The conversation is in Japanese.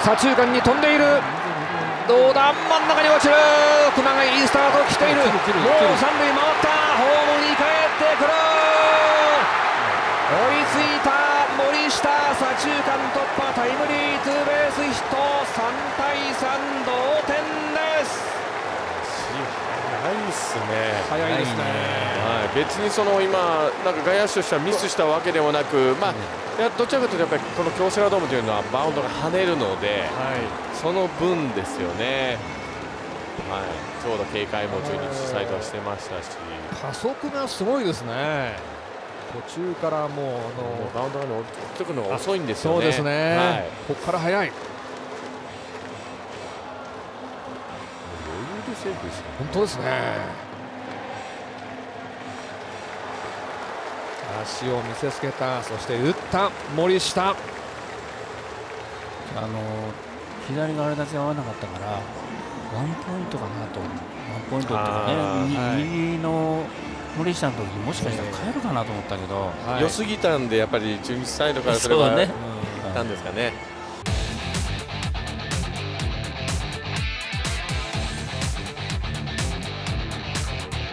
左中間に飛んでいる。どうだ、真ん中に落ちる。熊谷いいスタート来ている。もう三塁回った。ホームに帰ってくる。追いついた森下、左中間突破、タイムリーツーベースヒット。3対3、同点です。 早いですね。 早いですね。 はい、別に今なんか外野手としてはミスしたわけでもなく、どちらかというとやっぱりこの京セラドームというのはバウンドが跳ねるので、その分ですよね。はい、ちょうど警戒も中日サイドはしてましたし、 加速がすごいですね。途中からもうバウンドが落ちてくるのが遅いんですよね。 そうですね、 はい、 ここから早い。 余裕でセーフですよ。 本当ですね。足を見せつけた。そして打った森下。 左があれだけ合わなかったからワンポイントかなと。ワンポイントっていうかね、右の森下の時にもしかしたら変えるかなと思ったけど、 良すぎたんでやっぱり中日サイドからすれば、 そうね、 なんですかね。